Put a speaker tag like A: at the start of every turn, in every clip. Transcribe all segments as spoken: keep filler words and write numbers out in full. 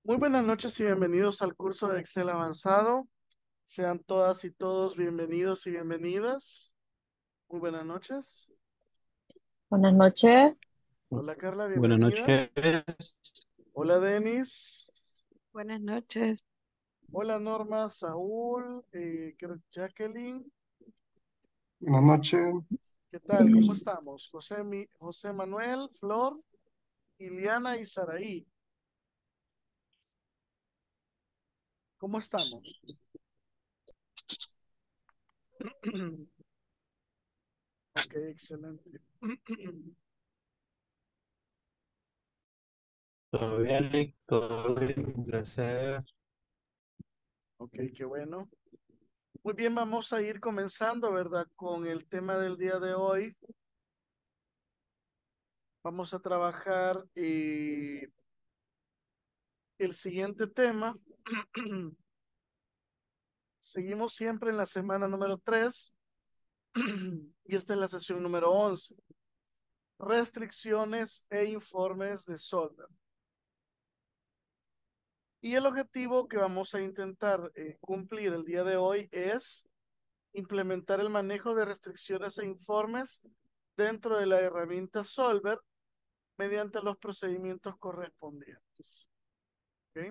A: Muy buenas noches y bienvenidos al curso de Excel avanzado. Sean todas y todos bienvenidos y bienvenidas. Muy buenas noches.
B: Buenas noches.
A: Hola Carla,
C: Buenas
A: bienvenida.
C: noches.
A: Hola Denis.
D: Buenas noches.
A: Hola Norma, Saúl, eh, creo- Jacqueline.
E: Buenas noches.
A: ¿Qué tal? ¿Cómo estamos? José, Mi- José Manuel, Flor, Iliana y Saraí. ¿Cómo estamos? Ok, excelente.
C: ¿Todo bien, Nick? ¿Todo bien? Gracias.
A: Ok, qué bueno. Muy bien, vamos a ir comenzando, ¿verdad? Con el tema del día de hoy. Vamos a trabajar eh, el siguiente tema. Seguimos siempre en la semana número tres y esta es la sesión número once. Restricciones e informes de Solver. Y el objetivo que vamos a intentar eh, cumplir el día de hoy es implementar el manejo de restricciones e informes dentro de la herramienta Solver mediante los procedimientos correspondientes. ¿Ok?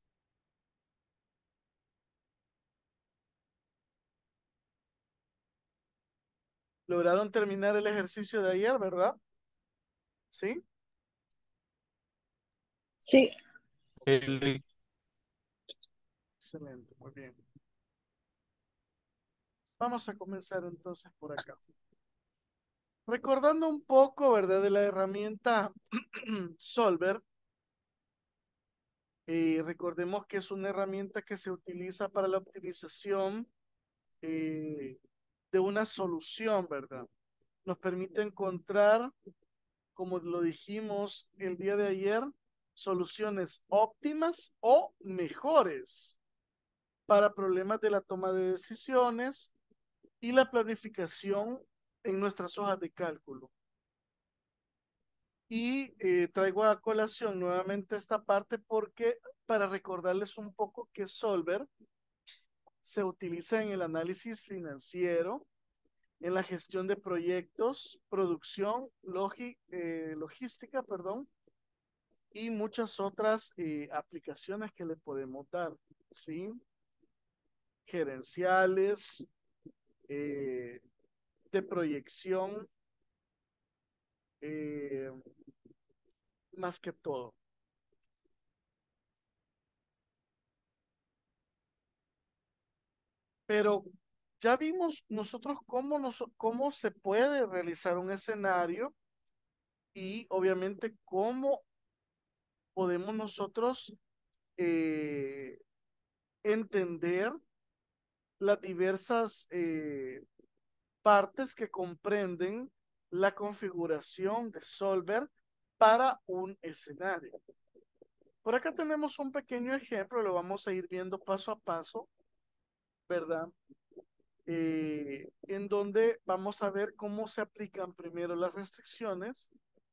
A: Lograron terminar el ejercicio de ayer, ¿verdad? ¿Sí?
B: Sí,
C: El-
A: Excelente, muy bien. Vamos a comenzar entonces por acá. Recordando un poco, ¿verdad? De la herramienta Solver, eh, recordemos que es una herramienta que se utiliza para la optimización eh, de una solución, ¿verdad? Nos permite encontrar, como lo dijimos el día de ayer, soluciones óptimas o mejores para problemas de la toma de decisiones y la planificación en nuestras hojas de cálculo. Y eh, traigo a colación nuevamente esta parte porque para recordarles un poco que Solver se utiliza en el análisis financiero, en la gestión de proyectos, producción, logi, eh, logística, perdón, y muchas otras eh, aplicaciones que le podemos dar, ¿sí? Gerenciales, eh, de proyección, eh, más que todo. Pero ya vimos nosotros cómo, nos, cómo se puede realizar un escenario y obviamente cómo podemos nosotros eh, entender las diversas eh, partes que comprenden la configuración de Solver para un escenario. Por acá tenemos un pequeño ejemplo, lo vamos a ir viendo paso a paso, ¿verdad? Eh, en donde vamos a ver cómo se aplican primero las restricciones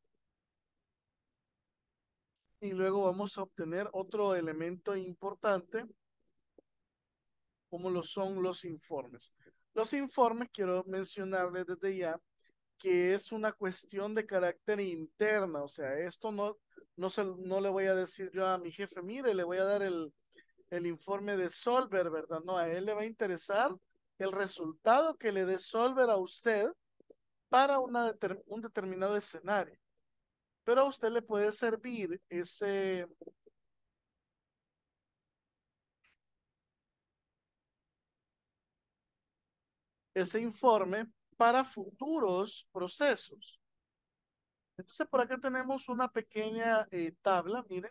A: y luego vamos a obtener otro elemento importante como lo son los informes. Los informes, quiero mencionarles desde ya, que es una cuestión de carácter interna, o sea, esto no, no, se, no le voy a decir yo a mi jefe, mire, le voy a dar el, el informe de Solver, ¿verdad? No, a él le va a interesar el resultado que le dé Solver a usted para una deter, un determinado escenario. Pero a usted le puede servir ese, ese informe para futuros procesos. Entonces, por acá tenemos una pequeña eh, tabla, miren,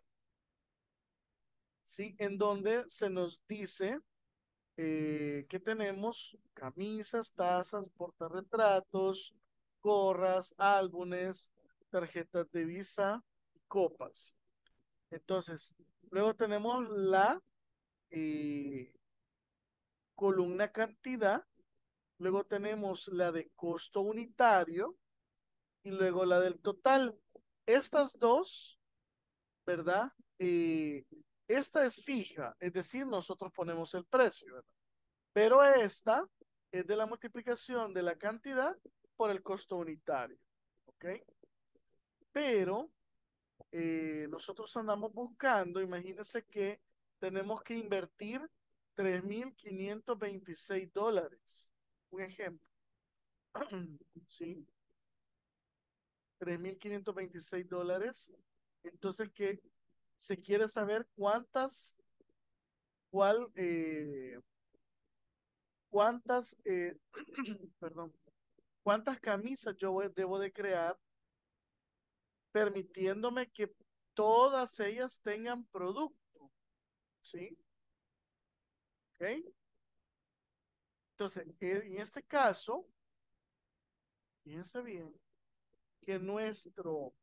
A: ¿sí? En donde se nos dice eh, que tenemos camisas, tazas, portarretratos, gorras, álbumes, tarjetas de visa, copas. Entonces, luego tenemos la eh, columna cantidad, luego tenemos la de costo unitario y luego la del total. Estas dos, ¿verdad? Eh, Esta es fija, es decir, nosotros ponemos el precio, ¿verdad? Pero esta es de la multiplicación de la cantidad por el costo unitario, ¿ok? Pero eh, nosotros andamos buscando, imagínense que tenemos que invertir tres mil quinientos veintiséis dólares. Un ejemplo, ¿sí? tres mil quinientos veintiséis dólares. Entonces, que se quiere saber cuántas, cuál, eh, cuántas, eh, perdón, cuántas camisas yo voy- debo de crear, permitiéndome que todas ellas tengan producto, ¿sí? ¿Ok? Entonces, e- en este caso, fíjense bien que nuestro,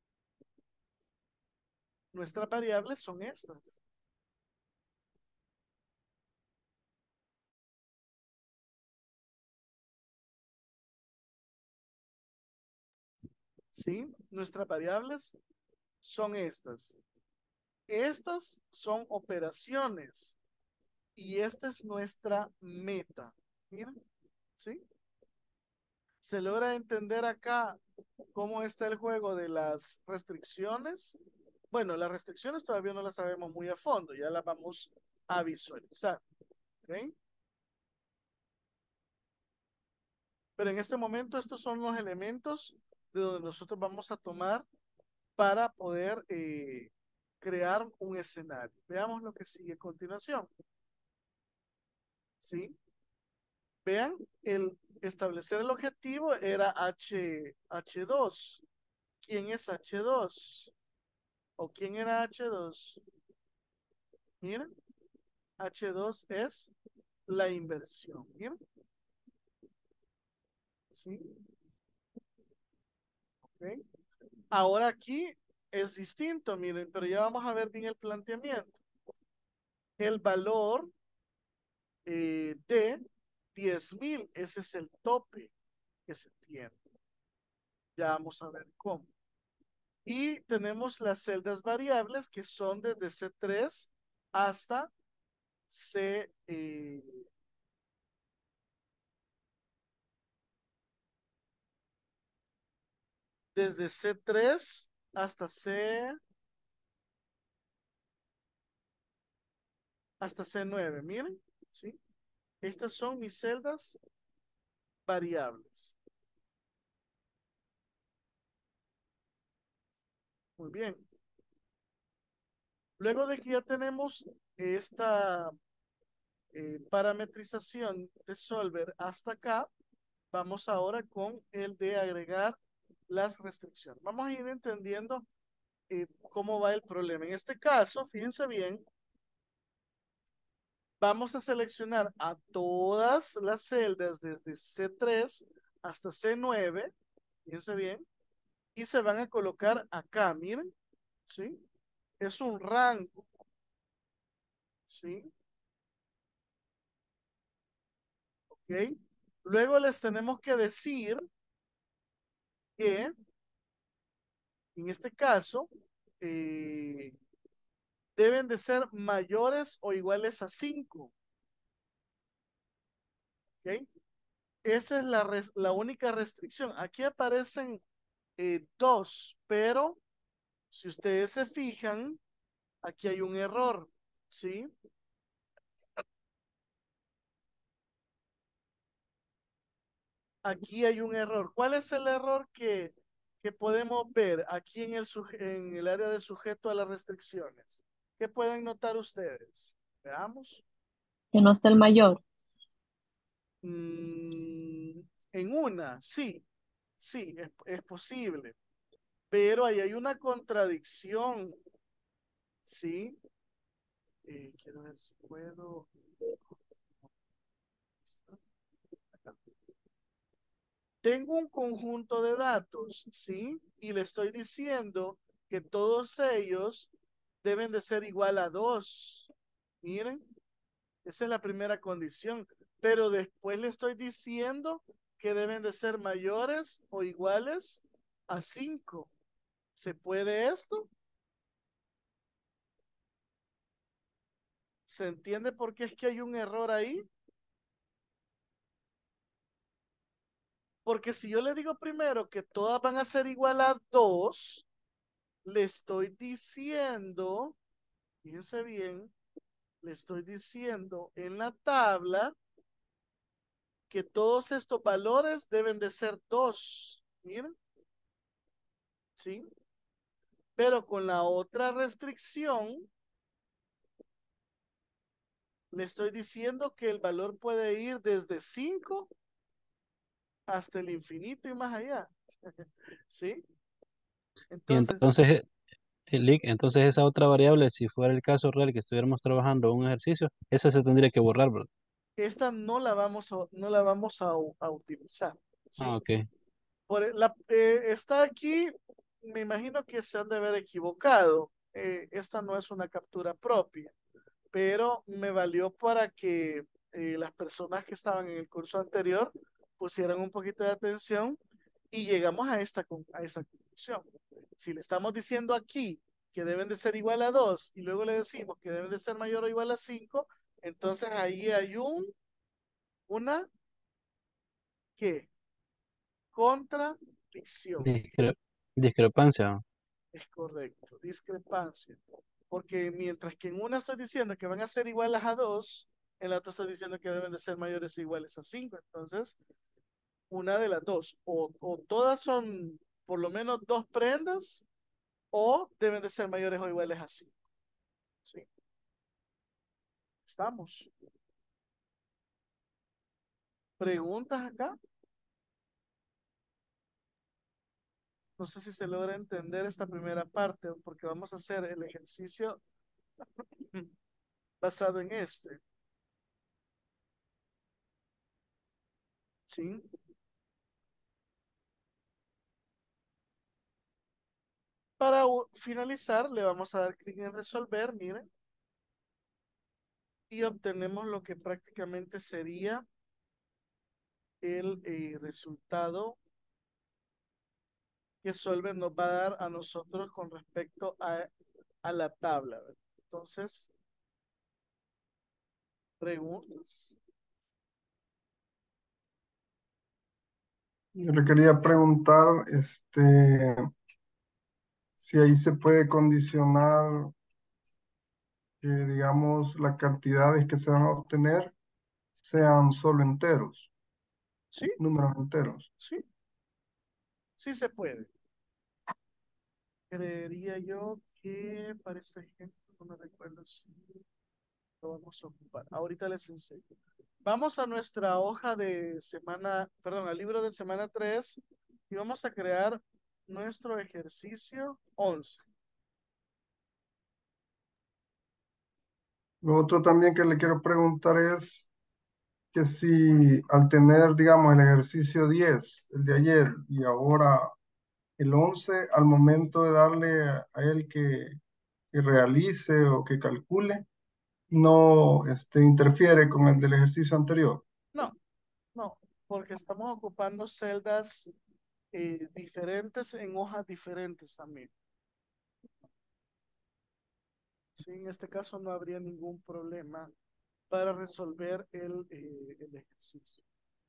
A: nuestras variables son estas, ¿sí? Nuestras variables son estas. Estas son operaciones y esta es nuestra meta. Miren, ¿sí? ¿Se logra entender acá cómo está el juego de las restricciones? Bueno, las restricciones todavía no las sabemos muy a fondo, ya las vamos a visualizar. ¿Ok? Pero en este momento estos son los elementos de donde nosotros vamos a tomar para poder eh, crear un escenario. Veamos lo que sigue a continuación. ¿Sí? Vean, el establecer el objetivo era H, h dos. ¿Quién es h dos? ¿O quién era h dos? Miren, h dos es la inversión. Miren, ¿sí? ¿Ok? Ahora aquí es distinto, miren, pero ya vamos a ver bien el planteamiento. El valor eh, de diez mil, ese es el tope que se tiene. Ya vamos a ver cómo. Y tenemos las celdas variables que son desde C tres hasta C, eh, desde C tres hasta C, hasta C nueve, miren, ¿sí? Estas son mis celdas variables. Muy bien. Luego de que ya tenemos esta eh, parametrización de Solver hasta acá, vamos ahora con el de agregar las restricciones. Vamos a ir entendiendo eh, cómo va el problema. En este caso, fíjense bien, vamos a seleccionar a todas las celdas desde C tres hasta C nueve, fíjense bien, y se van a colocar acá, miren, ¿sí? Es un rango, ¿sí? ¿Ok? Luego les tenemos que decir que en este caso eh, deben de ser mayores o iguales a cinco. ¿Ok? Esa es la, res- la única restricción. Aquí aparecen eh, dos, pero si ustedes se fijan, aquí hay un error, ¿sí? Aquí hay un error. ¿Cuál es el error que, que podemos ver aquí en el, suje- en el área de sujeto a las restricciones? ¿Qué pueden notar ustedes? Veamos.
B: Que no está el mayor.
A: Mm, en una, sí, sí, es, es posible, pero ahí hay una contradicción, ¿sí? Eh, quiero ver si puedo. Tengo un conjunto de datos, ¿sí? Y le estoy diciendo que todos ellos deben de ser igual a dos. Miren, esa es la primera condición. Pero después le estoy diciendo que deben de ser mayores o iguales a cinco. ¿Se puede esto? ¿Se entiende por qué es que hay un error ahí? Porque si yo le digo primero que todas van a ser igual a dos, le estoy diciendo, fíjense bien, le estoy diciendo en la tabla que todos estos valores deben de ser dos. Miren, ¿sí? Pero con la otra restricción, le estoy diciendo que el valor puede ir desde cinco hasta el infinito y más allá. ¿Sí?
C: Y
A: Entonces,
C: entonces, eh, eh, Lick, entonces esa otra variable, si fuera el caso real que estuviéramos trabajando un ejercicio, esa se tendría que borrar, ¿verdad?
A: esta no la vamos a, no la vamos a, a utilizar.
C: Ah,
A: ¿Sí?
C: ok.
A: Por e, la, eh, está aquí, me imagino que se han de haber equivocado. Eh, esta no es una captura propia, pero me valió para que eh, las personas que estaban en el curso anterior pusieran un poquito de atención y llegamos a esta, a esa conclusión. Si le estamos diciendo aquí que deben de ser igual a dos y luego le decimos que deben de ser mayor o igual a cinco, entonces ahí hay un, una, ¿qué? Contradicción.
C: Discre- discrepancia.
A: Es correcto, discrepancia. Porque mientras que en una estoy diciendo que van a ser iguales a dos, en la otra estoy diciendo que deben de ser mayores o iguales a cinco. Entonces, una de las dos. O, o todas son por lo menos dos prendas, o deben de ser mayores o iguales a cinco. ¿Sí? Estamos. ¿Preguntas acá? No sé si se logra entender esta primera parte, porque vamos a hacer el ejercicio basado en este. ¿Sí? Para finalizar, le vamos a dar clic en resolver, miren, y obtenemos lo que prácticamente sería el eh, resultado que Solver nos va a dar a nosotros con respecto a, a la tabla, ¿verdad? Entonces, preguntas.
E: Yo le quería preguntar, este, si ahí se puede condicionar que, digamos, las cantidades que se van a obtener sean solo enteros,
A: Sí,
E: números enteros.
A: sí, sí se puede. Creería yo que para este ejemplo, no me recuerdo si lo vamos a ocupar. Ahorita les enseño. Vamos a nuestra hoja de semana, perdón, al libro de semana tres y vamos a crear nuestro ejercicio once.
E: Lo otro también que le quiero preguntar es que si al tener, digamos, el ejercicio diez, el de ayer, y ahora el once, al momento de darle a a él que, que realice o que calcule, no este, interfiere con el del ejercicio anterior.
A: No, no, porque estamos ocupando celdas eh, diferentes en hojas diferentes también. Sí, en este caso no habría ningún problema para resolver el, eh, el ejercicio.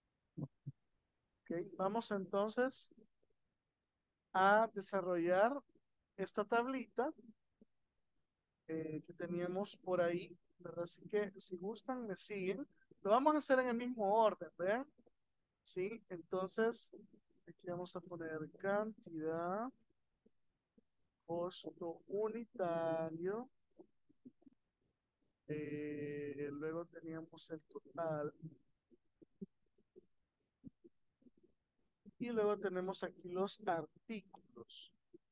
A: ¿Ok? Vamos entonces a desarrollar esta tablita eh, que teníamos por ahí, ¿verdad? Así que si gustan, me siguen. Lo vamos a hacer en el mismo orden, ¿vean? Sí, entonces aquí vamos a poner cantidad, costo unitario, eh, luego teníamos el total y luego tenemos aquí los artículos,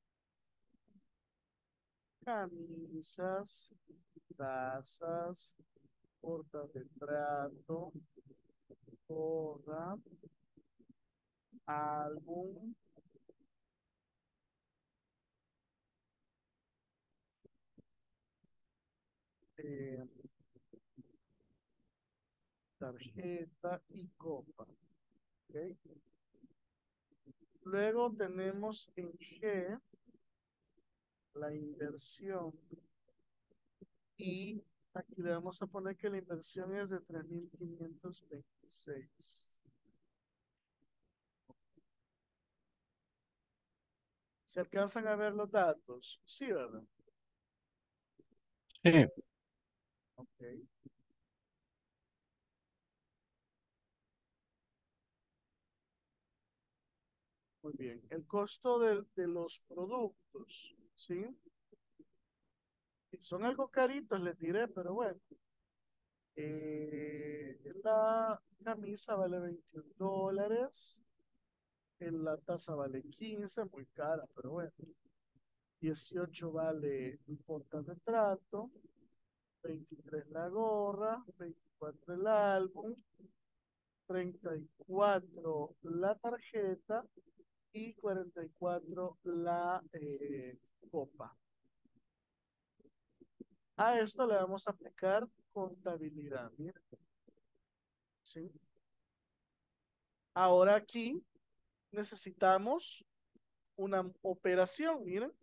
A: camisas, tazas, portarretrato, gorra, álbum, eh, tarjeta y copa. ¿Ok? Luego tenemos en G la inversión y Aquí le vamos a poner que la inversión es de tres mil quinientos veintiséis. ¿Se alcanzan a ver los datos? Sí, ¿verdad?
C: Sí,
A: Ok. Muy bien. El costo de, de los productos, ¿sí? Son algo caritos, les diré, pero bueno. Eh, la camisa vale veintiún dólares. En la taza vale quince, muy cara, pero bueno. dieciocho vale un portarretrato. veintitrés la gorra. veinticuatro el álbum. treinta y cuatro la tarjeta. Y cuarenta y cuatro la eh, copa. A esto le vamos a aplicar contabilidad. Mira, ¿sí? Ahora aquí necesitamos una operación. Miren,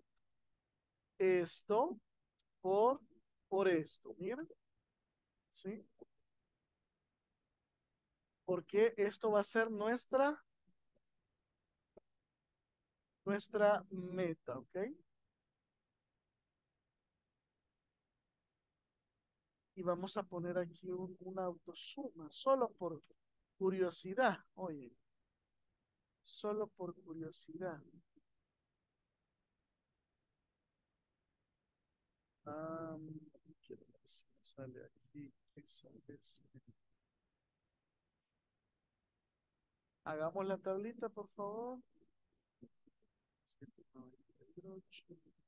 A: esto por, por esto. Miren, ¿sí? Porque esto va a ser nuestra, nuestra meta, ¿ok? Y vamos a poner aquí un, una autosuma, solo por curiosidad. Oye, solo por curiosidad. Ah, quiero ver si me sale aquí. Esa es- Hagamos la tablita, por favor. ciento noventa y ocho.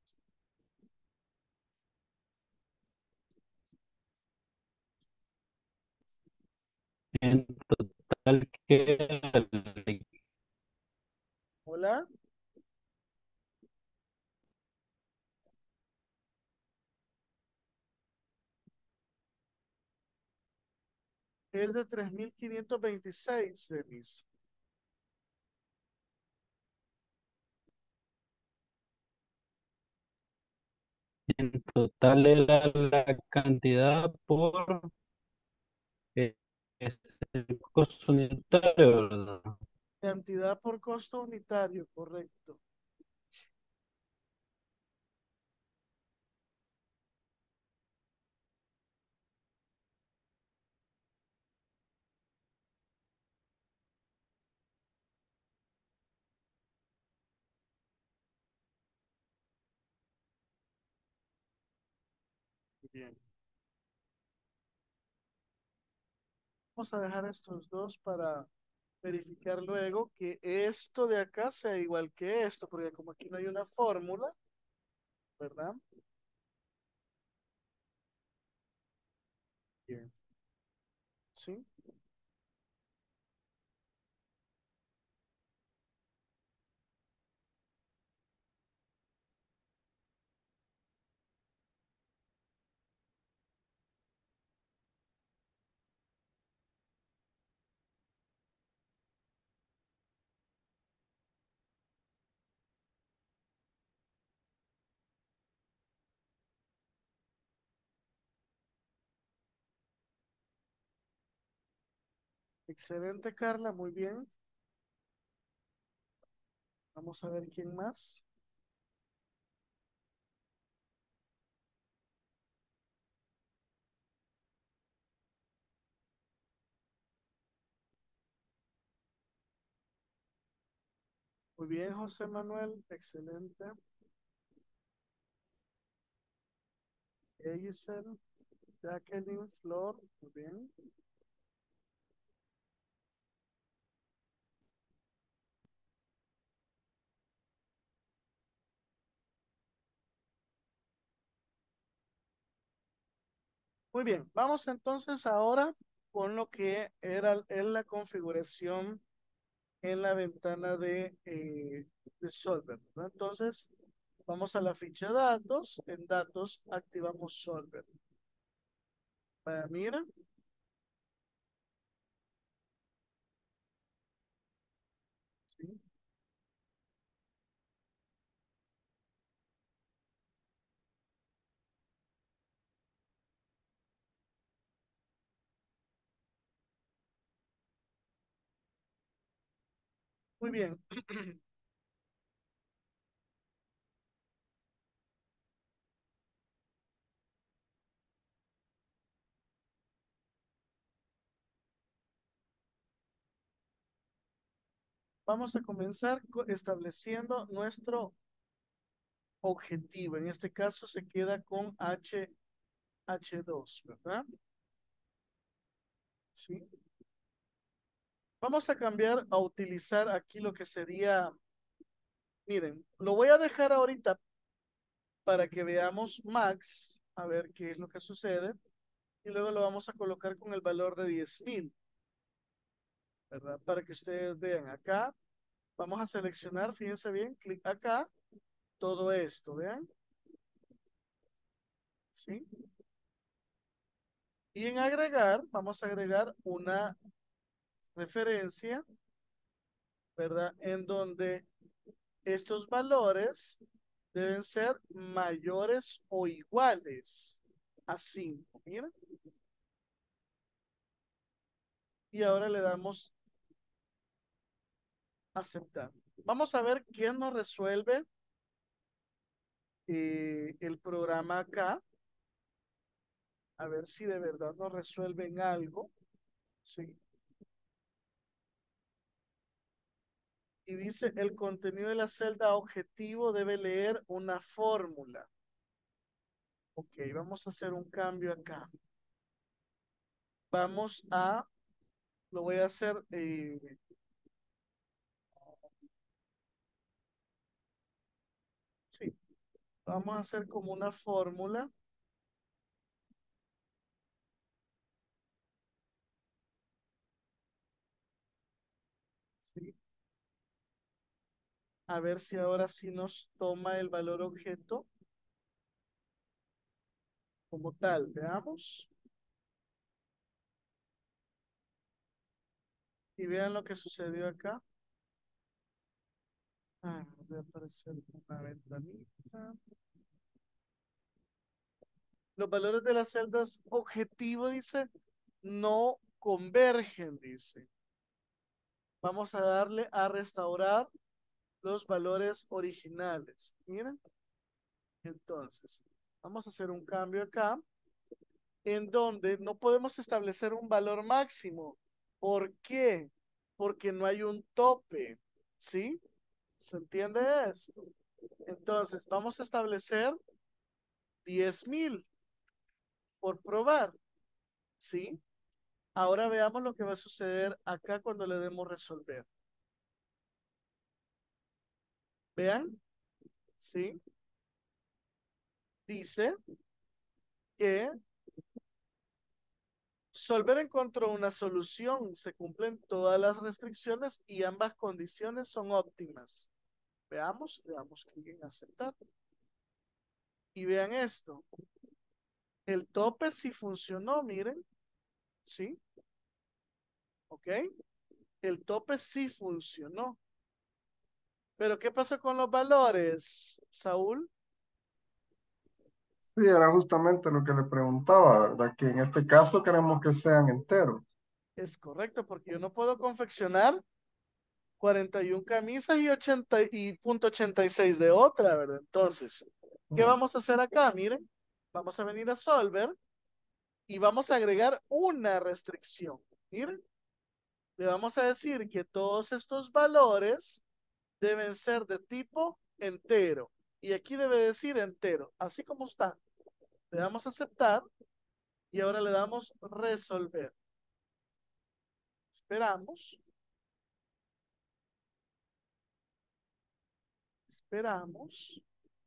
C: en total queda,
A: Hola, es de tres mil quinientos veintiséis, Denis.
C: en total era la cantidad por eh, es el costo unitario, ¿verdad?
A: Cantidad por costo unitario, correcto. Bien. Vamos a dejar estos dos para verificar luego que esto de acá sea igual que esto, porque como aquí no hay una fórmula, ¿verdad? Bien. ¿Sí? Excelente, Carla, muy bien. Vamos a ver quién más. Muy bien, José Manuel, excelente. Eisen, Jacqueline, Flor, muy bien. Muy bien, vamos entonces ahora con lo que era en la configuración en la ventana de, eh, de Solver, ¿no? Entonces, vamos a la ficha de datos. En datos activamos Solver. Vaya, mira, ¿sí? Muy bien. Vamos a comenzar co- estableciendo nuestro objetivo. En este caso se queda con H, h dos, ¿verdad? Sí. Vamos a cambiar a utilizar aquí lo que sería, miren, lo voy a dejar ahorita para que veamos max, a ver qué es lo que sucede, y luego lo vamos a colocar con el valor de diez mil, ¿verdad? Para que ustedes vean acá, vamos a seleccionar, fíjense bien, clic acá, todo esto, vean, ¿sí? Y en agregar, vamos a agregar una referencia, ¿verdad? En donde estos valores deben ser mayores o iguales a cinco. Miren. Y ahora le damos aceptar. Vamos a ver quién nos resuelve eh, el programa acá. A ver si de verdad nos resuelven algo. Sí. Y dice, el contenido de la celda objetivo debe leer una fórmula. Ok, vamos a hacer un cambio acá. Vamos a, lo voy a hacer, eh, sí, vamos a hacer como una fórmula. Sí. A ver si ahora sí nos toma el valor objeto como tal. Veamos. Y vean lo que sucedió acá. Ah, voy a aparecer una ventanita. Los valores de las celdas objetivo, dice, no convergen, dice. Vamos a darle a restaurar los valores originales. Miren. Entonces, vamos a hacer un cambio acá, en donde no podemos establecer un valor máximo. ¿Por qué? Porque no hay un tope, ¿sí? ¿Se entiende esto? Entonces, vamos a establecer diez mil por probar, ¿sí? Ahora veamos lo que va a suceder acá cuando le demos resolver. Vean, ¿sí? Dice que Solver encontró una solución, se cumplen todas las restricciones y ambas condiciones son óptimas. Veamos, le damos clic en aceptar. Y vean esto. El tope sí funcionó, miren. ¿Sí? ¿Ok? El tope sí funcionó. Pero ¿qué pasó con los valores, Saúl?
E: Sí, era justamente lo que le preguntaba, ¿verdad? Que en este caso queremos que sean enteros.
A: Es correcto, porque yo no puedo confeccionar cuarenta y una camisas y ochenta y punto ochenta y seis de otra, ¿verdad? Entonces, ¿qué
E: Mm.
A: vamos a hacer acá? Miren, vamos a venir a Solver y vamos a agregar una restricción. Miren, le vamos a decir que todos estos valores deben ser de tipo entero. Y aquí debe decir entero, así como está. Le damos a aceptar y ahora le damos resolver. Esperamos. Esperamos.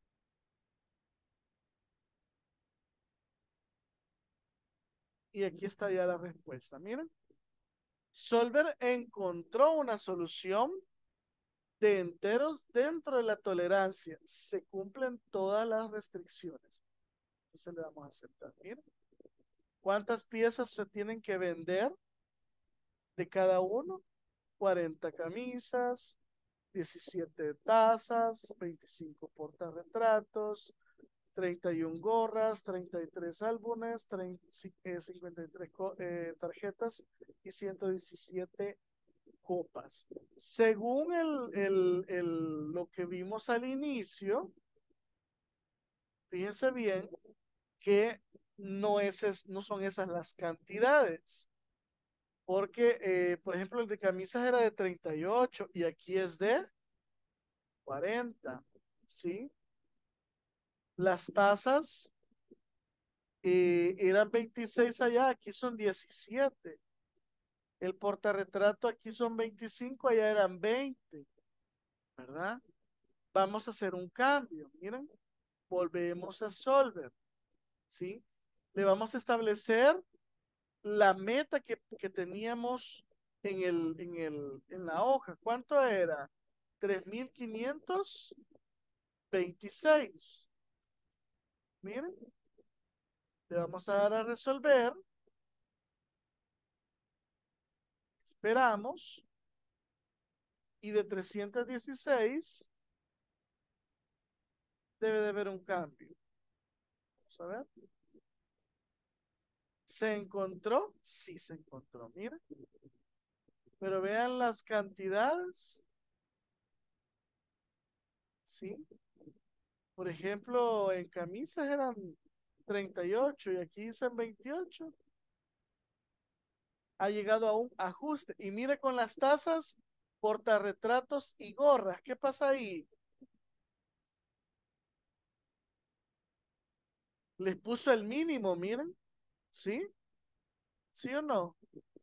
A: Y aquí está ya la respuesta. Miren. Solver encontró una solución de enteros dentro de la tolerancia. Se cumplen todas las restricciones. Entonces le damos a aceptar. Miren. ¿Cuántas piezas se tienen que vender de cada uno? cuarenta camisas, diecisiete tazas, veinticinco portarretratos, treinta y una gorras, treinta y tres álbumes, treinta, eh, cincuenta y tres eh, tarjetas y ciento diecisiete copas. Según el, el, el, lo que vimos al inicio, fíjense bien que no, es, es- no son esas las cantidades. Porque, eh, por ejemplo, el de camisas era de treinta y ocho y aquí es de cuarenta, ¿sí? Las tazas eh, eran veintiséis allá, aquí son diecisiete. El portarretrato aquí son veinticinco, allá eran veinte, ¿verdad? Vamos a hacer un cambio, miren, volvemos a Solver, ¿sí? Le vamos a establecer la meta que, que teníamos en el, en el, en la hoja. ¿Cuánto era? Tres mil quinientos veintiséis. Miren, le vamos a dar a resolver. Esperamos. Y de trescientos dieciséis debe de haber un cambio. Vamos a ver. ¿Se encontró? Sí, se encontró. Miren. Pero vean las cantidades. ¿Sí? Por ejemplo, en camisas eran treinta y ocho y aquí dicen veintiocho. Ha llegado a un ajuste. Y mire con las tazas, portarretratos y gorras. ¿Qué pasa ahí? Les puso el mínimo, miren. ¿Sí? ¿Sí o no?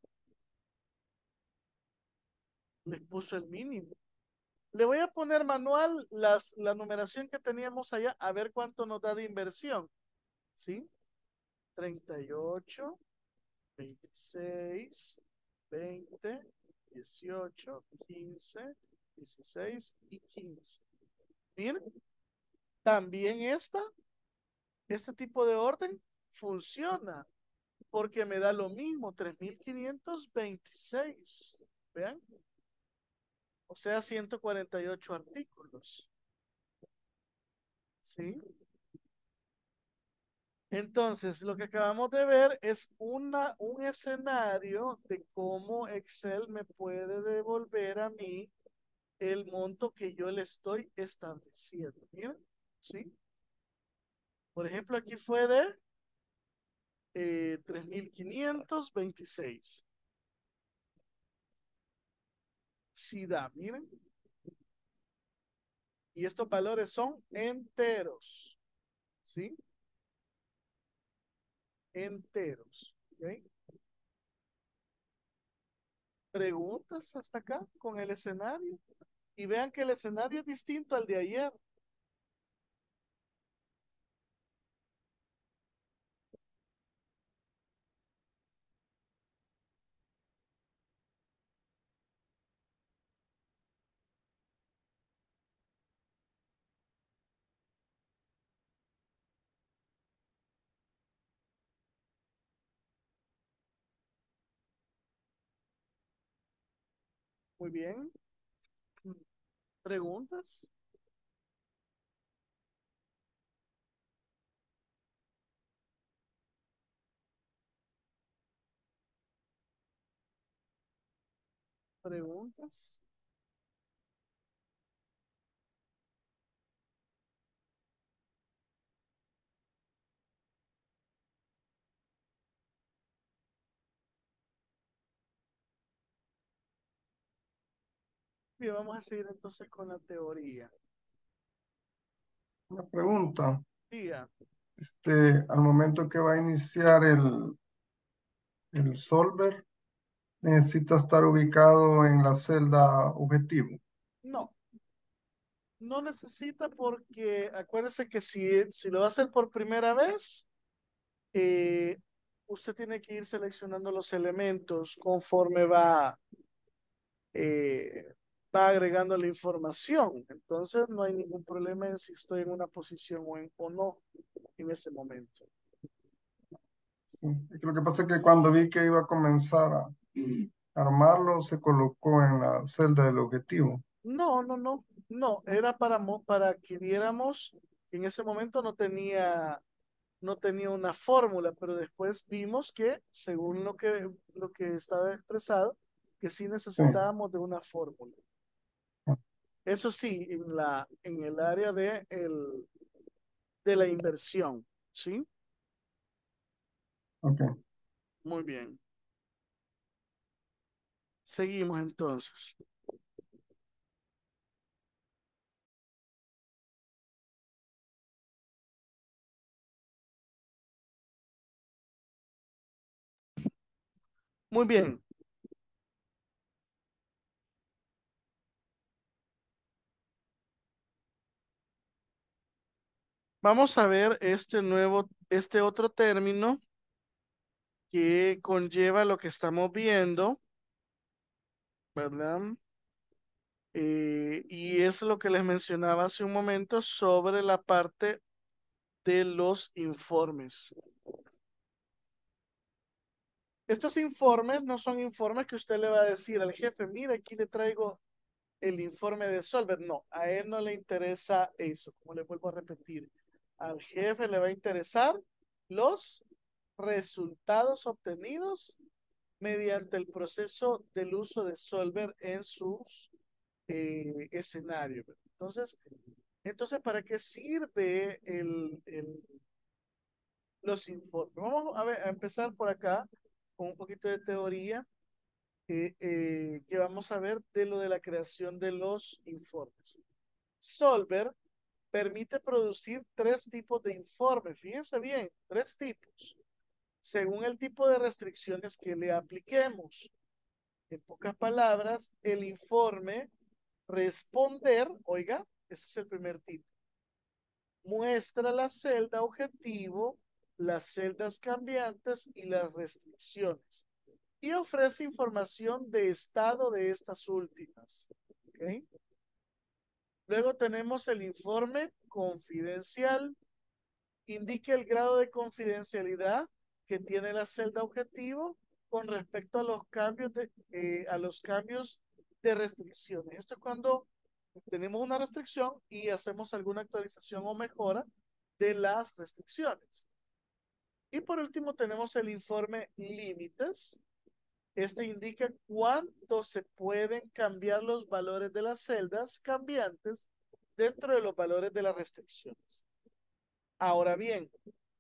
A: Les puso el mínimo. Le voy a poner manual las, la numeración que teníamos allá, a ver cuánto nos da de inversión. ¿Sí? Treinta y ocho, veintiséis, veinte, dieciocho, quince, dieciséis y quince. Miren, también esta, este tipo de orden funciona porque me da lo mismo, tres mil quinientos veintiséis. Vean, o sea, ciento cuarenta y ocho artículos. ¿Sí? Entonces, lo que acabamos de ver es una, un escenario de cómo Excel me puede devolver a mí el monto que yo le estoy estableciendo. Miren, ¿sí? Por ejemplo, aquí fue de eh, tres mil quinientos veintiséis. Sí da, miren. Y estos valores son enteros. ¿Sí? Enteros. ¿Ok? Preguntas hasta acá con el escenario. Y vean que el escenario es distinto al de ayer. Muy bien. ¿Preguntas? ¿Preguntas? Bien, vamos a seguir entonces con la teoría.
E: Una pregunta.
A: Diga,
E: Este, al momento que va a iniciar el, el solver, necesita estar ubicado en la celda objetivo.
A: no, no necesita porque acuérdese que si, si lo va a hacer por primera vez, eh, usted tiene que ir seleccionando los elementos conforme va, eh, va agregando la información. Entonces no hay ningún problema en si estoy en una posición o, en, o no en ese momento.
E: Sí. Es que lo que pasa es que cuando vi que iba a comenzar a armarlo, se colocó en la celda del objetivo.
A: No, no, no, no, era para, mo- para que viéramos que en ese momento no tenía, no tenía una fórmula, pero después vimos que según lo que, lo que estaba expresado, que sí
E: Sí.
A: necesitábamos de una fórmula. Eso sí, en la, en el área de, el, de la inversión, ¿sí?
E: Ok.
A: Muy bien. Seguimos entonces. Muy bien. Vamos a ver este nuevo, este otro término que conlleva lo que estamos viendo, ¿verdad? Eh, y es lo que les mencionaba hace un momento sobre la parte de los informes. Estos informes no son informes que usted le va a decir al jefe, mira, aquí le traigo el informe de Solver. No, a él no le interesa eso, como le vuelvo a repetir. Al jefe le va a interesar los resultados obtenidos mediante el proceso del uso de Solver en sus eh, escenarios. Entonces, entonces, ¿para qué sirve el, el- los informes? Vamos a, ver, a empezar por acá con un poquito de teoría eh, eh, que vamos a ver de lo de la creación de los informes. Solver permite producir tres tipos de informes. Fíjense bien, tres tipos, según el tipo de restricciones que le apliquemos. En pocas palabras, el informe responder, oiga, este es el primer tipo, muestra la celda objetivo, las celdas cambiantes y las restricciones, y ofrece información de estado de estas últimas. ¿Okay? Luego tenemos el informe confidencial. Indica el grado de confidencialidad que tiene la celda objetivo con respecto a los cambios de, eh, a los cambios de restricciones. Esto es cuando tenemos una restricción y hacemos alguna actualización o mejora de las restricciones. Y por último tenemos el informe límites. Este indica cuánto se pueden cambiar los valores de las celdas cambiantes dentro de los valores de las restricciones. Ahora bien,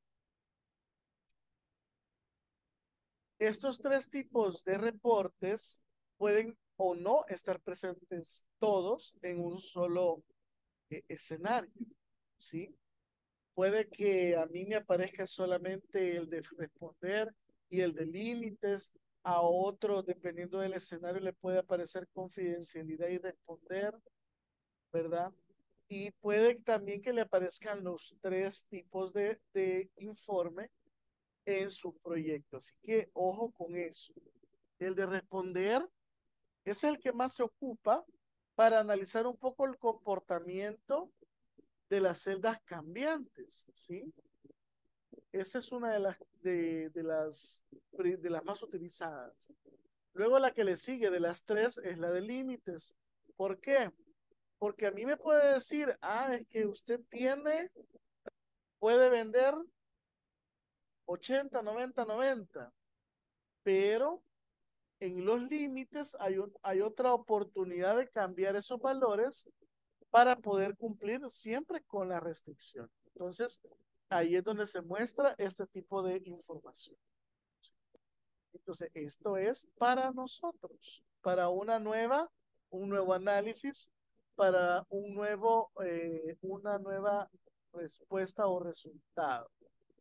A: estos tres tipos de reportes pueden o no estar presentes todos en un solo eh, escenario, ¿sí? Puede que a mí me aparezca solamente el de responder y el de límites, a otro, dependiendo del escenario, le puede aparecer confidencialidad y responder, ¿verdad? Y puede también que le aparezcan los tres tipos de, de informe en su proyecto. Así que ojo con eso. El de responder es el que más se ocupa para analizar un poco el comportamiento de las celdas cambiantes, ¿sí? Esa es una de las, de, de las, de las más utilizadas. Luego la que le sigue de las tres es la de límites. ¿Por qué? Porque a mí me puede decir, ah, es que usted tiene, puede vender ochenta, noventa, noventa, pero en los límites hay, un, hay otra oportunidad de cambiar esos valores para poder cumplir siempre con la restricción. Entonces, ahí es donde se muestra este tipo de información. Entonces, esto es para nosotros, para una nueva, un nuevo análisis, para un nuevo, eh, una nueva respuesta o resultado.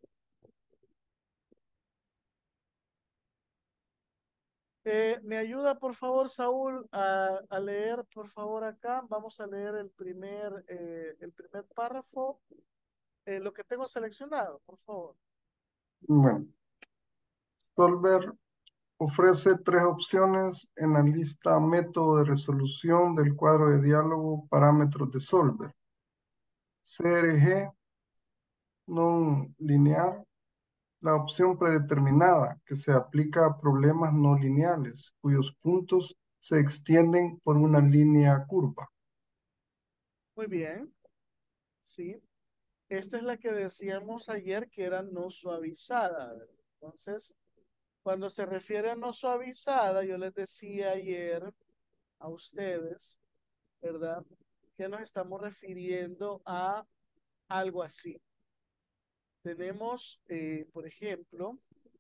A: Eh, ¿me ayuda, por favor, Saúl, a, a leer, por favor, acá? Vamos a leer el primer, eh, el primer párrafo, eh, lo que tengo seleccionado, por favor.
E: Bueno, Solver ofrece tres opciones en la lista método de resolución del cuadro de diálogo parámetros de Solver. C R G, no lineal, la opción predeterminada que se aplica a problemas no lineales, cuyos puntos se extienden por una línea curva.
A: Muy bien, sí. Esta es la que decíamos ayer que era no suavizada. ¿Verdad? Entonces, Cuando se refiere a no suavizada, yo les decía ayer a ustedes, ¿verdad? Que nos estamos refiriendo a algo así. Tenemos, eh, por ejemplo,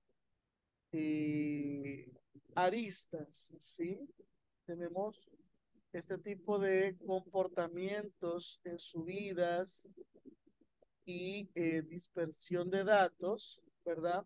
A: eh, aristas, ¿sí? Tenemos este tipo de comportamientos en subidas y eh, dispersión de datos, ¿verdad?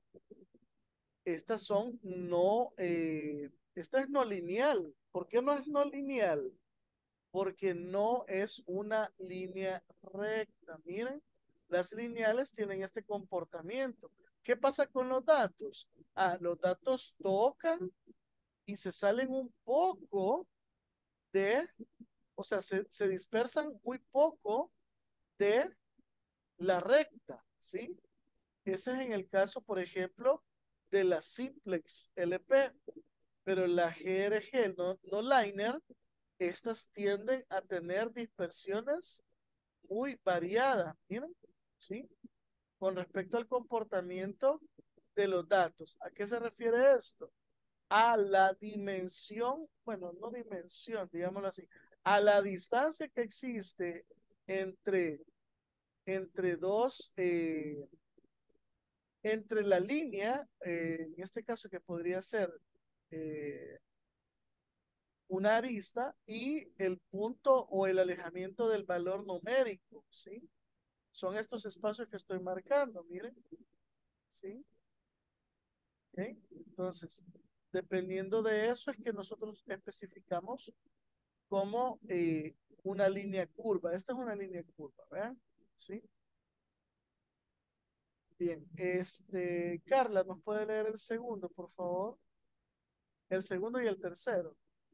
A: Estas son no, eh, esta es no lineal. ¿Por qué no es no lineal? Porque no es una línea recta. Miren, las lineales tienen este comportamiento. ¿Qué pasa con los datos? Ah, los datos tocan y se salen un poco de, o sea, se, se dispersan muy poco de la recta, ¿sí? Ese es en el caso, por ejemplo, de la simplex L P, pero la G R G, no, no liner, estas tienden a tener dispersiones muy variadas, miren, ¿sí? Con respecto al comportamiento de los datos. ¿A qué se refiere esto? A la dimensión, bueno, no dimensión, digámoslo así, a la distancia que existe entre, entre dos, eh, entre la línea, eh, en este caso que podría ser eh, una arista y el punto o el alejamiento del valor numérico, ¿sí? Son estos espacios que estoy marcando, miren, ¿sí? ¿Ok? Entonces, dependiendo de eso es que nosotros especificamos como eh, una línea curva. Esta es una línea curva, ¿vean? ¿Sí? Bien, este, Carla, ¿nos puede leer el segundo, por favor? El segundo y el tercero.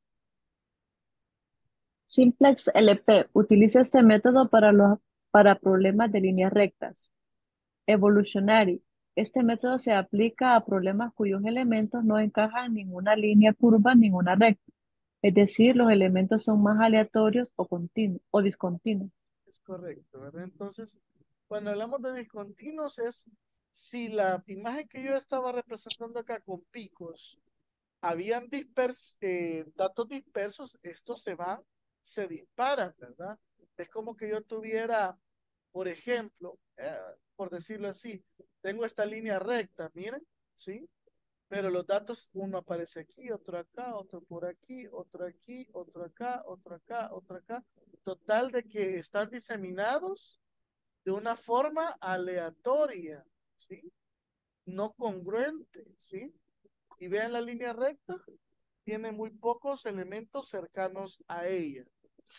B: Simplex L P utiliza este método para, los, para problemas de líneas rectas. Evolutionary. Este método se aplica a problemas cuyos elementos no encajan en ninguna línea curva, en ninguna recta. Es decir, los elementos son más aleatorios o continuos o discontinuos.
A: Es correcto, ¿verdad? Entonces, cuando hablamos de discontinuos es si la imagen que yo estaba representando acá con picos, habían dispers eh, datos dispersos, estos se van, se disparan, ¿verdad? Es como que yo tuviera, por ejemplo, eh, por decirlo así, tengo esta línea recta, miren, ¿sí? Pero los datos, uno aparece aquí, otro acá, otro por aquí, otro aquí, otro acá, otro acá, otro acá. Total de que están diseminados de una forma aleatoria, ¿sí? No congruente, ¿sí? Y vean la línea recta, tiene muy pocos elementos cercanos a ella.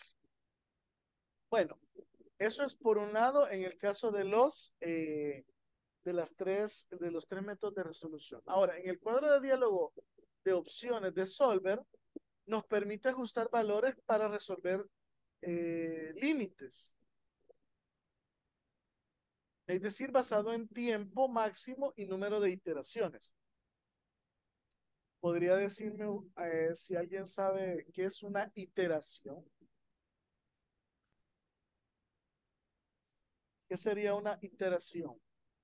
A: Bueno, eso es por un lado en el caso de los eh, de las tres de los tres métodos de resolución. Ahora, en el cuadro de diálogo de opciones de Solver nos permite ajustar valores para resolver eh, límites. Es decir, basado en tiempo máximo y número de iteraciones. ¿Podría decirme eh, si alguien sabe qué es una iteración? ¿Qué sería una iteración?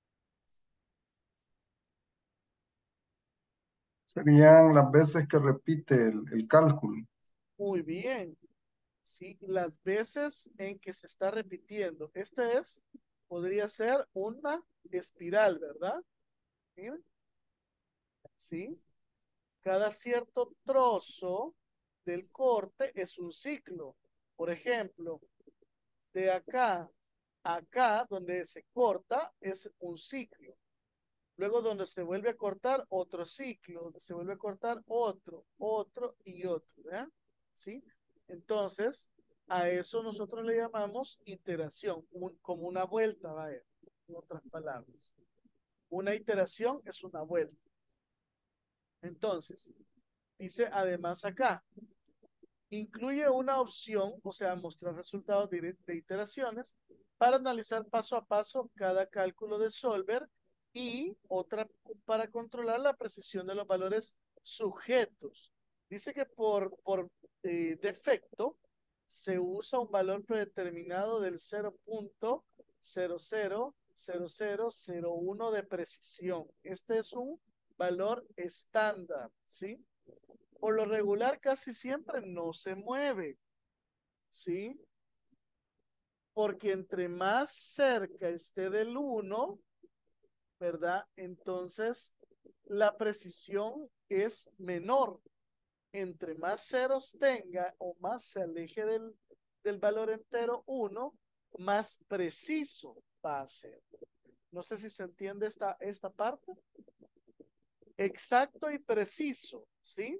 E: Serían las veces que repite el, el cálculo.
A: Muy bien. Sí, las veces en que se está repitiendo. Este es, podría ser una espiral, ¿verdad? Miren, sí. Cada cierto trozo del corte es un ciclo. Por ejemplo, de acá a acá, donde se corta, es un ciclo. Luego donde se vuelve a cortar, otro ciclo, donde se vuelve a cortar, otro, otro y otro, ¿verdad? ¿Sí? Entonces, a eso nosotros le llamamos iteración, un, como una vuelta, vaya, en otras palabras. Una iteración es una vuelta. Entonces, dice además acá, incluye una opción, o sea, mostrar resultados de, de iteraciones para analizar paso a paso cada cálculo de Solver y otra para controlar la precisión de los valores sujetos. Dice que por, por eh, defecto se usa un valor predeterminado del cero punto cero cero cero cero cero uno de precisión. Este es un valor estándar, ¿sí? Por lo regular casi siempre no se mueve, ¿sí? Porque entre más cerca esté del uno, ¿verdad? Entonces la precisión es menor. Entre más ceros tenga o más se aleje del, del valor entero uno, más preciso va a ser. No sé si se entiende esta, esta parte. Exacto y preciso, ¿sí?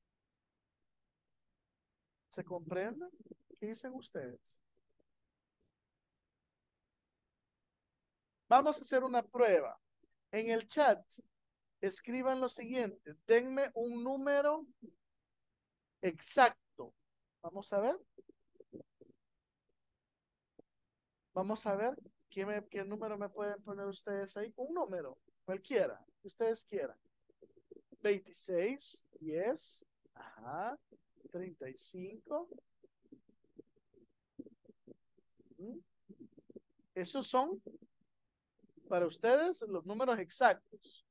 A: ¿Se comprende? ¿Qué dicen ustedes? Vamos a hacer una prueba. En el chat, escriban lo siguiente. Denme un número exacto. Vamos a ver. Vamos a ver qué, me, qué número me pueden poner ustedes ahí. Un número, cualquiera, que ustedes quieran. veintiséis, diez, ajá, treinta y cinco. ¿Mm? Esos son para ustedes los números exactos.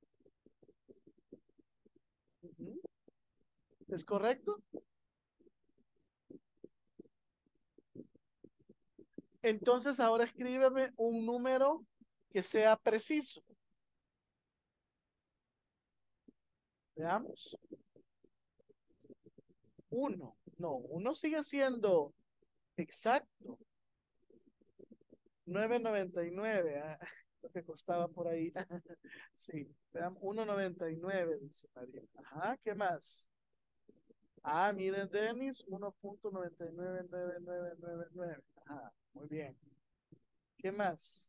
A: Uh-huh. ¿Es correcto? Entonces ahora escríbeme un número que sea preciso. Veamos. Uno. No, uno sigue siendo exacto. nueve noventa y nueve. Ah, lo que costaba por ahí. Sí, veamos. uno noventa y nueve, dice María. Ajá, ¿qué más? Ah, miren, Denis, uno punto nueve nueve nueve nueve nueve nueve. Ajá, muy bien. ¿Qué más?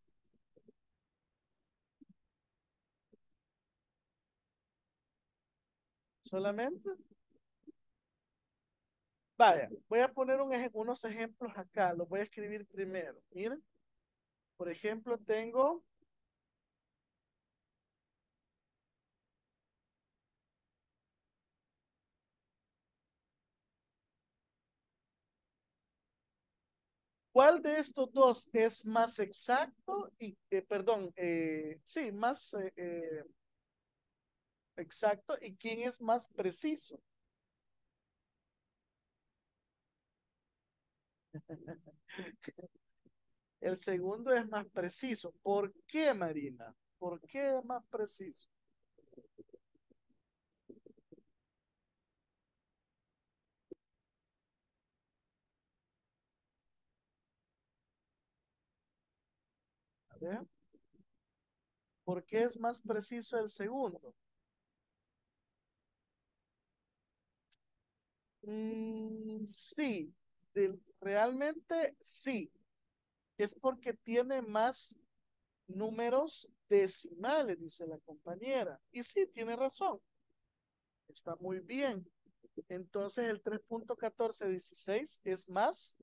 A: ¿Solamente? Vaya, voy a poner un ej- unos ejemplos acá, los voy a escribir primero. Miren, por ejemplo, tengo, ¿cuál de estos dos es más exacto? Y, eh, perdón, eh, sí, más eh, eh, exacto. ¿Y quién es más preciso? El segundo es más preciso. ¿Por qué, Marina? ¿Por qué es más preciso? A ver, ¿por qué es más preciso el segundo? Mm, sí, de- realmente sí. Es porque tiene más números decimales, dice la compañera. Y sí, tiene razón. Está muy bien. Entonces el tres punto catorce dieciséis es más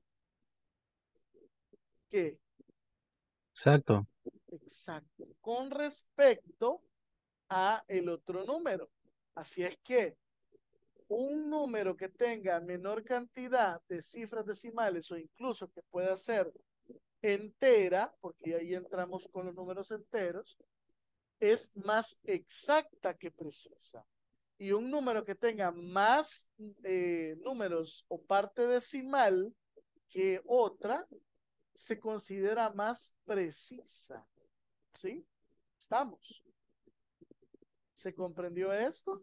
A: que
C: Exacto.
A: exacto con respecto a el otro número. Así es que un número que tenga menor cantidad de cifras decimales o incluso que pueda ser entera, porque ahí entramos con los números enteros, es más exacta que precisa. Y un número que tenga más eh, números o parte decimal que otra, se considera más precisa. ¿Sí? ¿Estamos? ¿Se comprendió esto?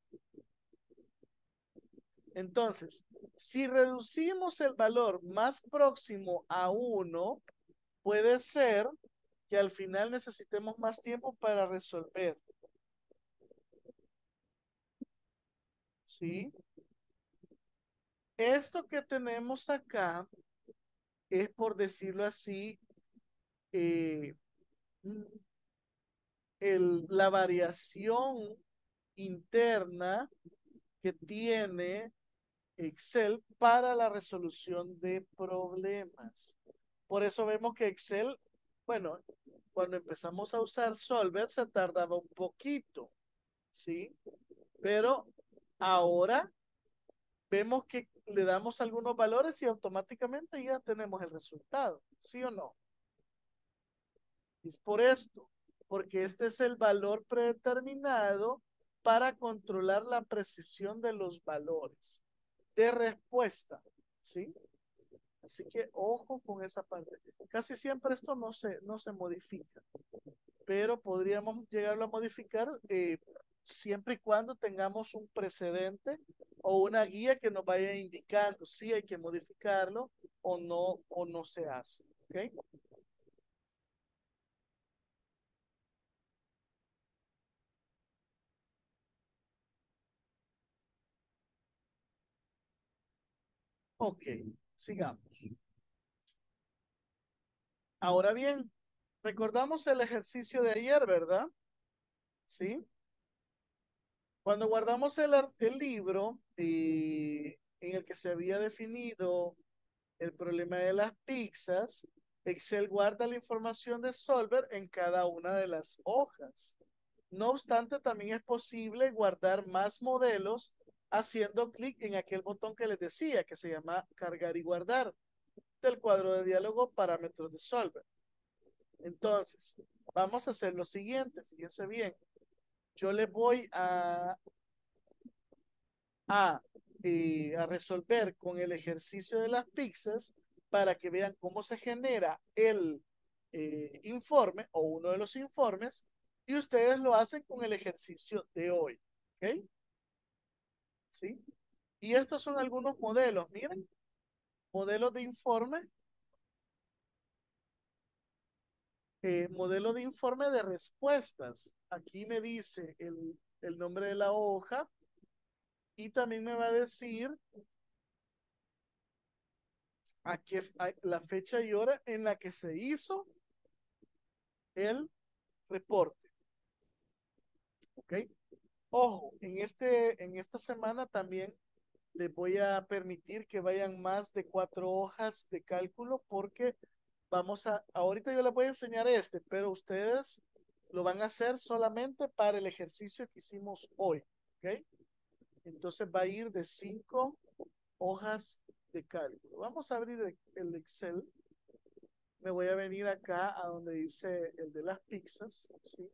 A: Entonces, si reducimos el valor más próximo a uno, puede ser que al final necesitemos más tiempo para resolver. ¿Sí? Esto que tenemos acá es, por decirlo así, eh, el, la variación interna que tiene Excel para la resolución de problemas. Por eso vemos que Excel, bueno, cuando empezamos a usar Solver se tardaba un poquito, ¿sí? Pero ahora vemos que le damos algunos valores y automáticamente ya tenemos el resultado, ¿sí o no? Es por esto, porque este es el valor predeterminado para controlar la precisión de los valores de respuesta, ¿sí? Así que ojo con esa parte. Casi siempre esto no se, no se modifica, pero podríamos llegarlo a modificar eh, siempre y cuando tengamos un precedente o una guía que nos vaya indicando si hay que modificarlo o no, o no se hace. ¿Ok? Ok, sigamos. Ahora bien, recordamos el ejercicio de ayer, ¿verdad? ¿Sí? Cuando guardamos el, ar- el libro eh, en el que se había definido el problema de las pizzas, Excel guarda la información de Solver en cada una de las hojas. No obstante, también es posible guardar más modelos haciendo clic en aquel botón que les decía, que se llama cargar y guardar, del cuadro de diálogo parámetros de Solver. Entonces, vamos a hacer lo siguiente, fíjense bien. Yo le voy a, a, eh, a resolver con el ejercicio de las pizzas para que vean cómo se genera el eh, informe o uno de los informes y ustedes lo hacen con el ejercicio de hoy. ¿Ok? ¿Sí? Y estos son algunos modelos, miren, modelos de informe, eh, modelo de informe de respuestas. Aquí me dice el, el nombre de la hoja y también me va a decir a qué, a la fecha y hora en la que se hizo el reporte. ¿Ok? Ojo, en, este, en esta semana también les voy a permitir que vayan más de cuatro hojas de cálculo porque vamos a, ahorita yo les voy a enseñar este, pero ustedes lo van a hacer solamente para el ejercicio que hicimos hoy. ¿Ok? Entonces va a ir de cinco hojas de cálculo. Vamos a abrir el Excel. Me voy a venir acá a donde dice el de las pizzas, ¿sí?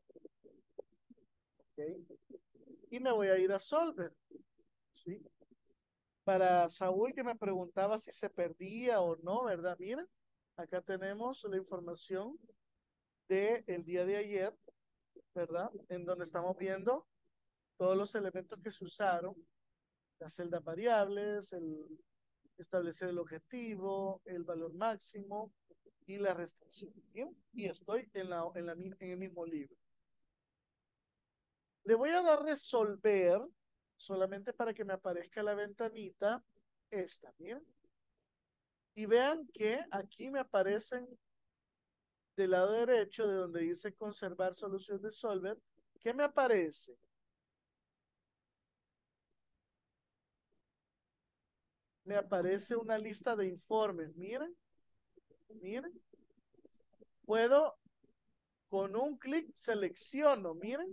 A: Okay. Y me voy a ir a Solver, ¿sí? Para Saúl que me preguntaba si se perdía o no, ¿verdad? Mira, acá tenemos la información del día de ayer, ¿verdad? En donde estamos viendo todos los elementos que se usaron, las celdas variables, el establecer el objetivo, el valor máximo y la restricción. ¿Bien? Y estoy en, la, en, la, en el mismo libro. Le voy a dar resolver solamente para que me aparezca la ventanita esta, ¿bien? Y vean que aquí me aparecen del lado derecho de donde dice conservar solución de Solver, ¿qué me aparece? Me aparece una lista de informes, miren, miren. Puedo con un clic selecciono, miren,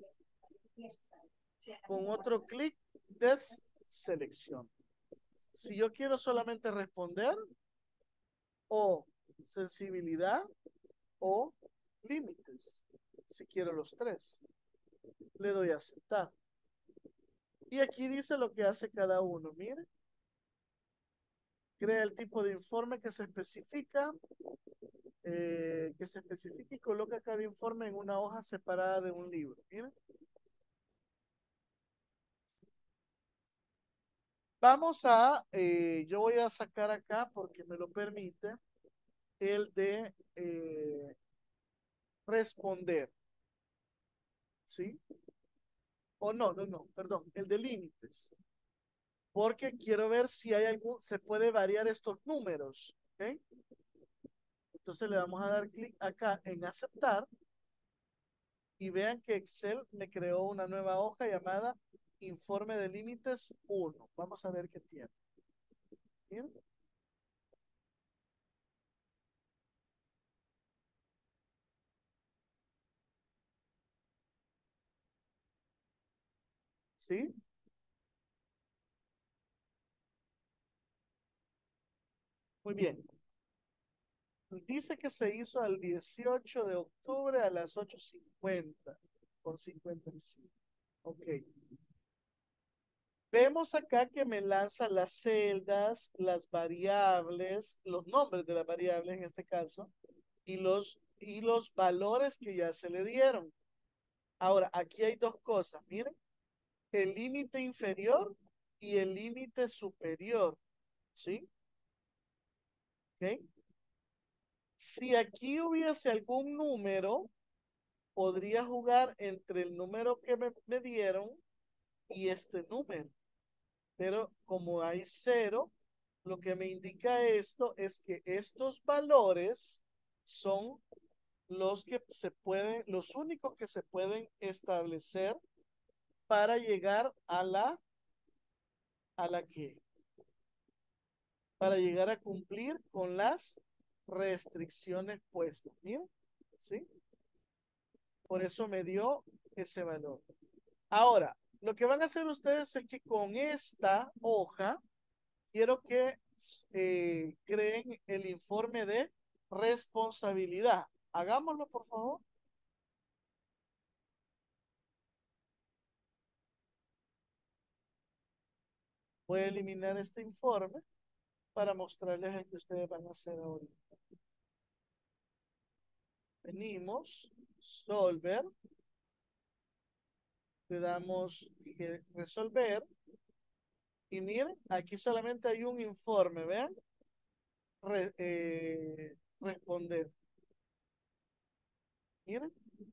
A: con otro clic deselecciono. Si yo quiero solamente responder o sensibilidad o límites, si quiero los tres, le doy a aceptar. Y aquí dice lo que hace cada uno, miren. Crea el tipo de informe que se especifica, eh, que se especifica y coloca cada informe en una hoja separada de un libro. Miren. Vamos a, eh, yo voy a sacar acá porque me lo permite, el de eh, responder. ¿Sí? O no, no, no, perdón, el de límites. Porque quiero ver si hay algún, se puede variar estos números. ¿Ok? Entonces le vamos a dar clic acá en aceptar y vean que Excel me creó una nueva hoja llamada informe de límites uno. Vamos a ver qué tiene. ¿Bien? ¿Sí? Muy bien. Dice que se hizo al dieciocho de octubre a las ocho cincuenta con cincuenta y cinco. Ok. Vemos acá que me lanza las celdas, las variables, los nombres de las variables en este caso, y los, y los valores que ya se le dieron. Ahora, aquí hay dos cosas, miren, el límite inferior y el límite superior, ¿sí? ¿Ok? Si aquí hubiese algún número, podría jugar entre el número que me, me dieron y este número. Pero como hay cero, lo que me indica esto es que estos valores son los que se pueden, los únicos que se pueden establecer para llegar a la, a la que, para llegar a cumplir con las restricciones puestas. Miren, ¿sí? Por eso me dio ese valor. Ahora, lo que van a hacer ustedes es que con esta hoja, quiero que eh, creen el informe de responsabilidad. Hagámoslo, por favor. Voy a eliminar este informe para mostrarles el que ustedes van a hacer ahorita. Venimos, solver, le damos que resolver y miren, aquí solamente hay un informe, vean, Re- eh, responder. Miren,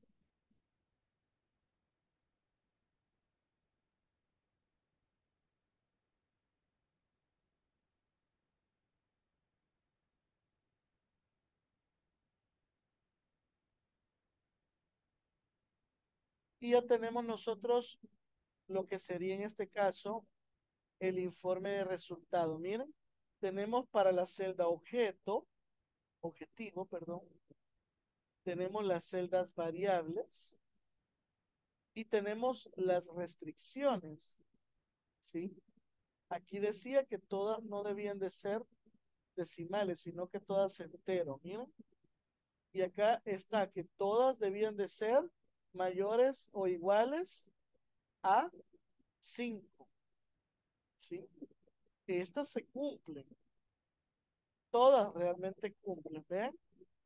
A: y ya tenemos nosotros lo que sería en este caso el informe de resultado. Miren, tenemos para la celda objeto, objetivo, perdón, tenemos las celdas variables y tenemos las restricciones, ¿sí? Aquí decía que todas no debían de ser decimales, sino que todas entero, miren. Y acá está que todas debían de ser mayores o iguales a cinco, ¿sí? Estas se cumplen, todas realmente cumplen, ¿vean?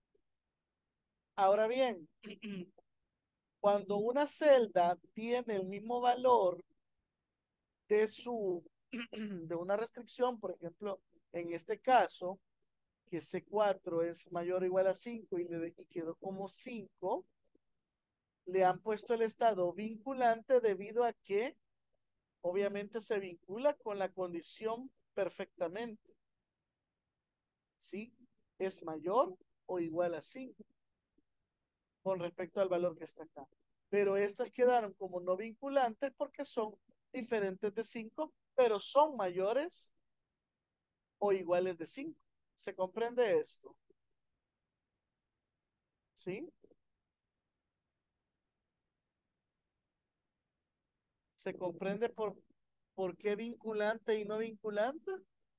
A: Ahora bien, cuando una celda tiene el mismo valor de su, de una restricción, por ejemplo, en este caso, que C cuatro es mayor o igual a cinco y, le, y quedó como cinco, le han puesto el estado vinculante debido a que obviamente se vincula con la condición perfectamente, ¿sí? Es mayor o igual a cinco con respecto al valor que está acá. Pero estas quedaron como no vinculantes porque son diferentes de cinco, pero son mayores o iguales de cinco. ¿Se comprende esto? ¿Sí? ¿Se comprende por, por qué vinculante y no vinculante?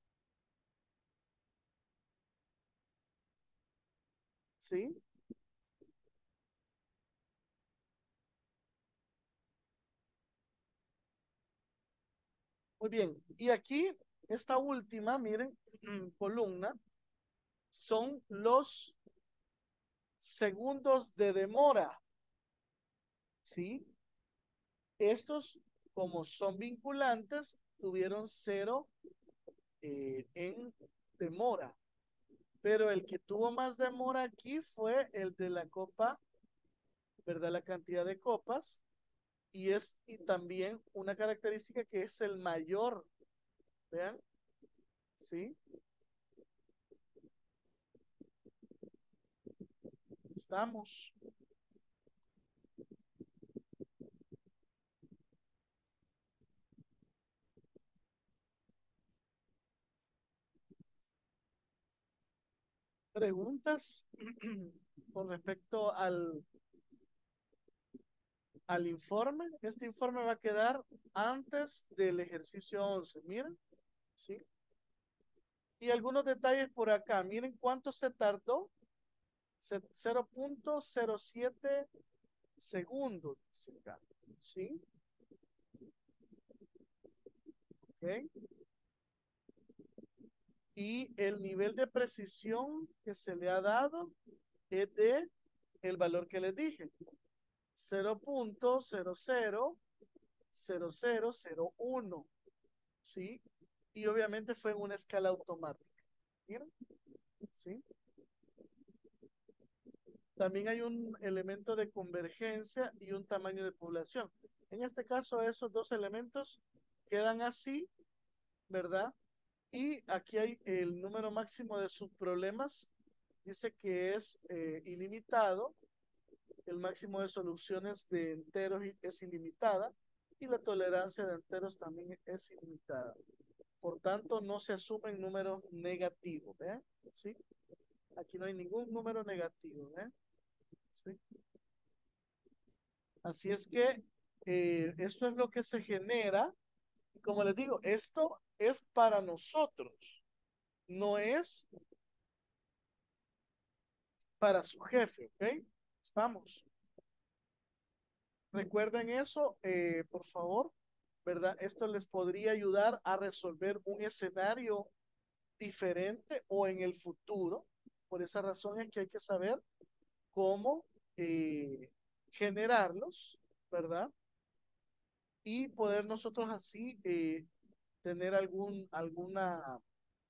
A: ¿Sí? Muy bien. Y aquí, esta última, miren, columna, son los segundos de demora. ¿Sí? Estos, como son vinculantes, tuvieron cero eh, en demora. Pero el que tuvo más demora aquí fue el de la copa, ¿verdad? La cantidad de copas. Y es y también una característica que es el mayor. Vean, ¿sí? Estamos. Preguntas con respecto al, al informe. Este informe va a quedar antes del ejercicio once. Miren, ¿sí? Y algunos detalles por acá. Miren cuánto se tardó cero punto cero siete segundos, dice acá, ¿sí? ¿Ok? Y el nivel de precisión que se le ha dado es de el valor que les dije, cero punto cero cero cero cero cero uno, ¿sí? Y obviamente fue en una escala automática. ¿Miren? ¿Sí? También hay un elemento de convergencia y un tamaño de población. En este caso, esos dos elementos quedan así, ¿verdad? Y aquí hay el número máximo de subproblemas. Dice que es eh, ilimitado. El máximo de soluciones de enteros es ilimitada. Y la tolerancia de enteros también es ilimitada. Por tanto, no se asumen números negativos. ¿eh? ¿Sí? Aquí no hay ningún número negativo. ¿eh? ¿Sí? Así es que eh, esto es lo que se genera. Y como les digo, esto es para nosotros, no es para su jefe, ¿ok? Estamos. Recuerden eso, eh, por favor, ¿verdad? Esto les podría ayudar a resolver un escenario diferente o en el futuro. Por esa razón es que hay que saber cómo eh, generarlos, ¿verdad? Y poder nosotros así eh, tener algún, alguna,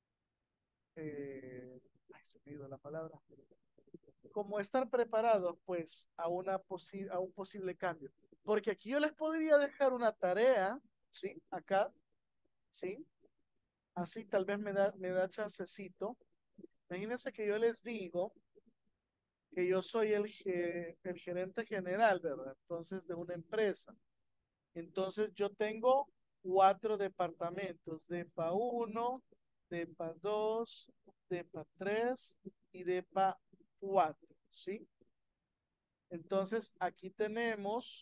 A: eh, ay, se me ha ido la palabra, como estar preparados pues a, una posi- a un posible cambio. Porque aquí yo les podría dejar una tarea, ¿sí? Acá, ¿sí? Así tal vez me da, me da chancecito. Imagínense que yo les digo que yo soy el, ge- el gerente general, ¿verdad? Entonces, de una empresa. Entonces, yo tengo cuatro departamentos, DEPA uno, DEPA dos, DEPA tres y DEPA cuatro, ¿sí? Entonces, aquí tenemos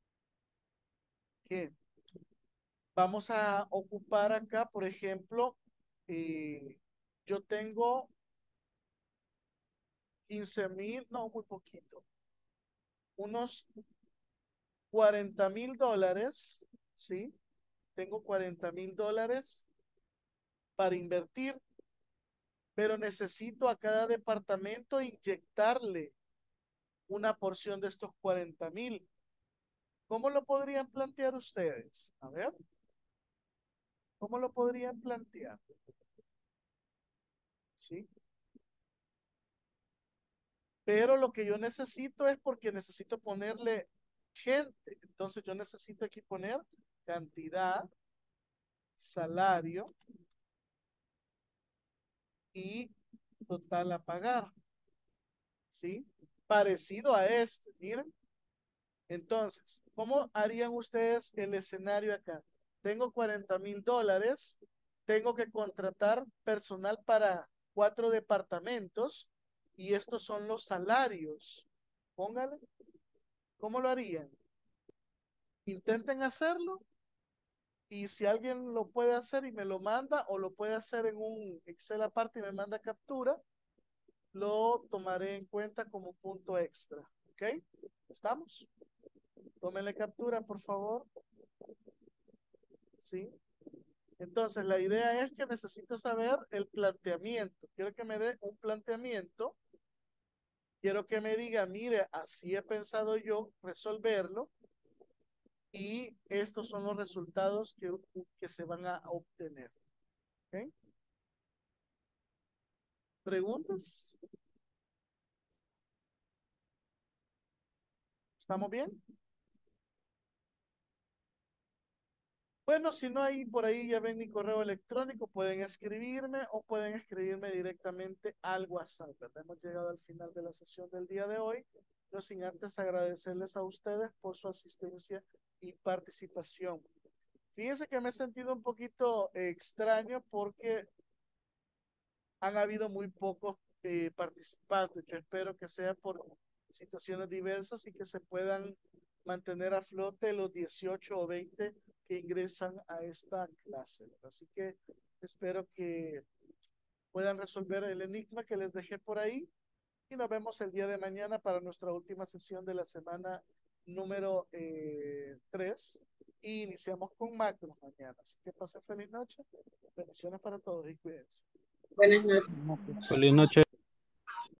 A: que vamos a ocupar acá, por ejemplo, eh, yo tengo quince mil, no, muy poquito, unos cuarenta mil dólares, ¿sí? Tengo cuarenta mil dólares para invertir, pero necesito a cada departamento inyectarle una porción de estos cuarenta mil. ¿Cómo lo podrían plantear ustedes? A ver, ¿cómo lo podrían plantear? ¿Sí? Pero lo que yo necesito es porque necesito ponerle gente. Entonces yo necesito aquí poner cantidad, salario y total a pagar. ¿Sí? Parecido a este, miren. Entonces, ¿cómo harían ustedes el escenario acá? Tengo cuarenta mil dólares, tengo que contratar personal para cuatro departamentos y estos son los salarios. Póngale, ¿cómo lo harían? Intenten hacerlo y si alguien lo puede hacer y me lo manda o lo puede hacer en un Excel aparte y me manda captura, lo tomaré en cuenta como punto extra. ¿Ok? ¿Estamos? Tómenle captura, por favor. ¿Sí? Entonces, la idea es que necesito saber el planteamiento. Quiero que me dé un planteamiento. Quiero que me diga, mire, así he pensado yo resolverlo y estos son los resultados que, que se van a obtener. ¿Ok? ¿Preguntas? ¿Estamos bien? Bueno, si no hay por ahí, ya ven mi correo electrónico, pueden escribirme o pueden escribirme directamente al WhatsApp, ¿verdad? Hemos llegado al final de la sesión del día de hoy, no sin antes agradecerles a ustedes por su asistencia y participación. Fíjense que me he sentido un poquito eh, extraño porque han habido muy pocos eh, participantes. Yo espero que sea por situaciones diversas y que se puedan mantener a flote los dieciocho o veinte que ingresan a esta clase. Así que espero que puedan resolver el enigma que les dejé por ahí y nos vemos el día de mañana para nuestra última sesión de la semana número eh, tres y iniciamos con macros mañana. Así que pasen feliz noche. Bendiciones para todos y cuídense.
F: Buenas noches.
C: Feliz noche.